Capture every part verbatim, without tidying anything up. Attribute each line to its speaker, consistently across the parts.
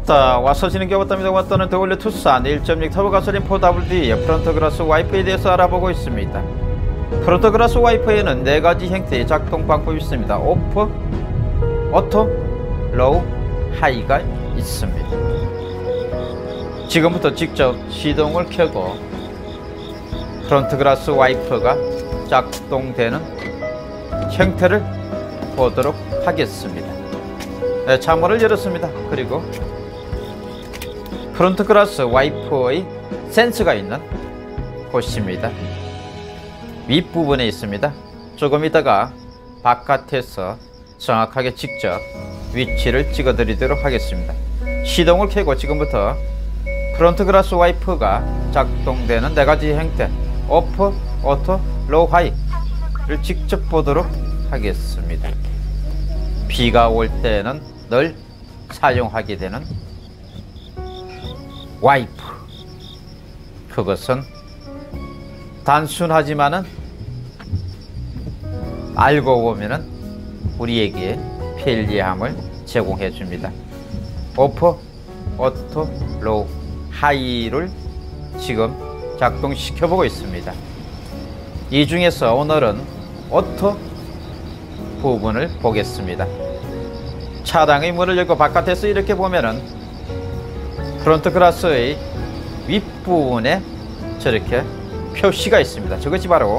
Speaker 1: 왔다 와서 지는 게 왔답니다. 왔다는 더블유 투싼 일 점 육 터보 가솔린 포 더블유 디의 프론트 그라스 와이퍼에 대해서 알아보고 있습니다. 프론트 그라스 와이퍼에는 네 가지 형태의 작동 방법이 있습니다. 오프, 오토, 로우, 하이가 있습니다. 지금부터 직접 시동을 켜고 프론트 그라스 와이퍼가 작동되는 형태를 보도록 하겠습니다. 네, 창문을 열었습니다. 그리고 프론트 그라스 와이퍼의 센서가 있는 곳입니다. 윗부분에 있습니다. 조금 있다가 바깥에서 정확하게 직접 위치를 찍어 드리도록 하겠습니다. 시동을 켜고 지금부터 프론트 그라스 와이퍼가 작동되는 네 가지 형태 오프, 오토, 로우, 하이를 직접 보도록 하겠습니다. 비가 올 때는 늘 사용하게 되는 와이퍼, 그것은 단순하지만은 알고 보면은 우리에게 편리함을 제공해 줍니다. 오프, 오토, 로우, 하이를 지금 작동시켜 보고 있습니다. 이 중에서 오늘은 오토 부분을 보겠습니다. 차량의 문을 열고 바깥에서 이렇게 보면은 프론트 그라스의 윗부분에 저렇게 표시가 있습니다. 저것이 바로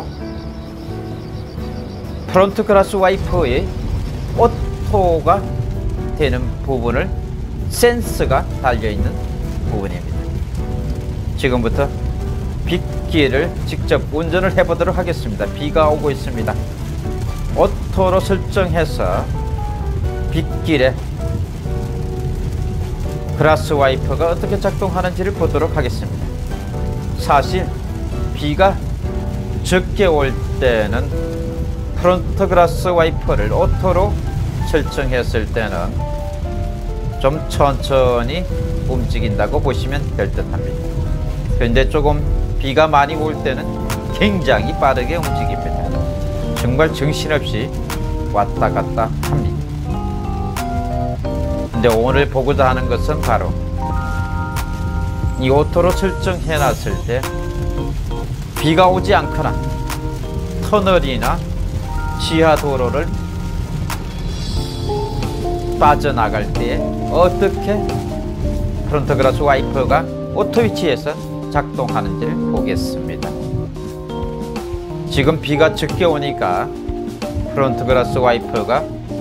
Speaker 1: 프론트 그라스 와이퍼의 오토가 되는 부분을 센서가 달려있는 부분입니다. 지금부터 빗길을 직접 운전을 해보도록 하겠습니다. 비가 오고 있습니다. 오토로 설정해서 빗길에 그라스 와이퍼가 어떻게 작동하는지를 보도록 하겠습니다. 사실 비가 적게 올 때는 프론트 그라스 와이퍼를 오토로 설정했을 때는 좀 천천히 움직인다고 보시면 될 듯 합니다. 그런데 조금 비가 많이 올 때는 굉장히 빠르게 움직입니다. 정말 정신없이 왔다 갔다 합니다. 근데 오늘 보고자 하는 것은 바로 이 오토로 설정해 놨을 때 비가 오지 않거나 터널이나 지하 도로를 빠져나갈 때 어떻게 프론트 그라스 와이퍼가 오토 위치에서 작동하는지를 보겠습니다. 지금 비가 적게 오니까 프론트 그라스 와이퍼가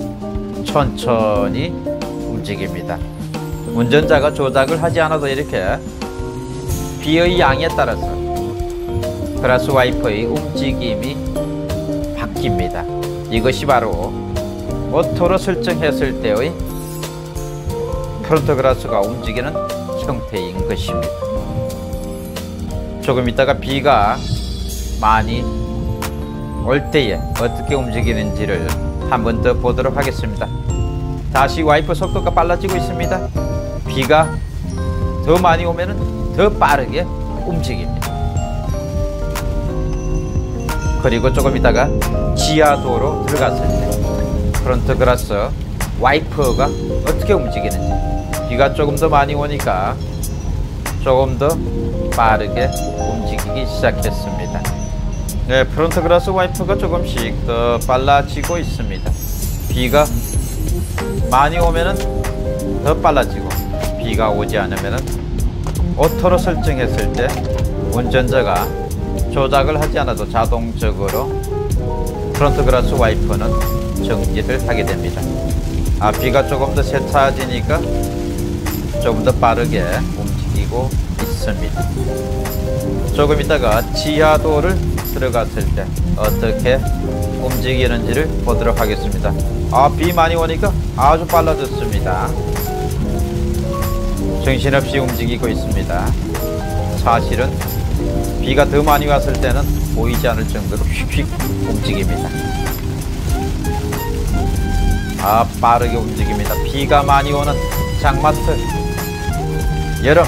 Speaker 1: 천천히 움직입니다. 운전자가 조작을 하지 않아도 이렇게 비의 양에 따라서 그라스 와이퍼의 움직임이 바뀝니다. 이것이 바로 오토로 설정했을 때의 프론트 그라스가 움직이는 형태인 것입니다. 조금 있다가 비가 많이 올 때에 어떻게 움직이는지를 한 번 더 보도록 하겠습니다. 다시 와이퍼 속도가 빨라지고 있습니다. 비가 더 많이 오면 더 빠르게 움직입니다. 그리고 조금 있다가 지하도로 들어갔을 때 프론트 그라스 와이퍼가 어떻게 움직이는지, 비가 조금 더 많이 오니까 조금 더 빠르게 움직이기 시작했습니다. 네, 프론트 그라스 와이퍼가 조금씩 더 빨라지고 있습니다. 비가 많이 오면은 더 빨라지고, 비가 오지 않으면은 오토로 설정했을 때 운전자가 조작을 하지 않아도 자동적으로 프론트 그라스 와이퍼는 정지를 하게 됩니다. 아, 비가 조금 더 세차지니까 조금 더 빠르게 움직이고 있습니다. 조금 있다가 지하도를 들어갔을 때 어떻게 움직이는지를 보도록 하겠습니다. 아, 비 많이 오니까 아주 빨라졌습니다. 정신없이 움직이고 있습니다. 사실은 비가 더 많이 왔을 때는 보이지 않을 정도로 휙휙 움직입니다. 아, 빠르게 움직입니다. 비가 많이 오는 장마철, 여름,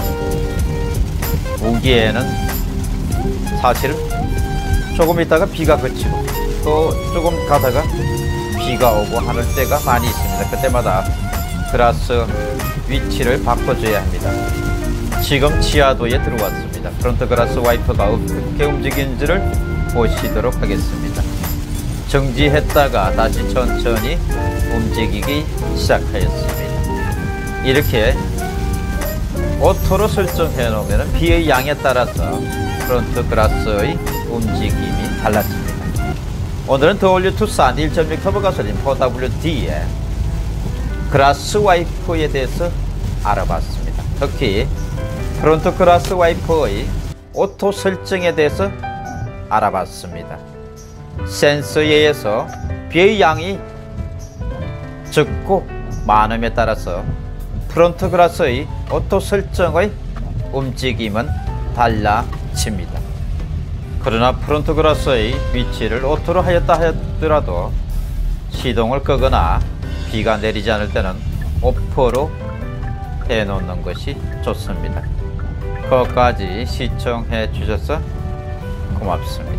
Speaker 1: 우기에는 사실은 조금 있다가 비가 그치고 또 조금 가다가 비가 오고 하는 때가 많이 있습니다. 그때마다 그라스 위치를 바꿔줘야 합니다. 지금 지하도에 들어왔습니다. 프론트 글라스 와이퍼가 어떻게 움직이는지를 보시도록 하겠습니다. 정지했다가 다시 천천히 움직이기 시작하였습니다. 이렇게 오토로 설정해 놓으면 비의 양에 따라서 프론트 글라스의 움직임이 달라집니다. 오늘은 더블유 투싼 일 점 육 터보 가솔린 포 더블유 디의 글라스 와이퍼에 대해서 알아봤습니다. 특히 프론트 글라스 와이퍼의 오토 설정에 대해서 알아봤습니다. 센서에 의해서 비의 양이 적고 많음에 따라서 프론트 글라스의 오토 설정의 움직임은 달라집니다. 그러나 프론트 글라스의 위치를 오토로 하였다 하더라도 시동을 끄거나 비가 내리지 않을 때는 오프로 해 놓는 것이 좋습니다. 끝까지 시청해 주셔서 고맙습니다.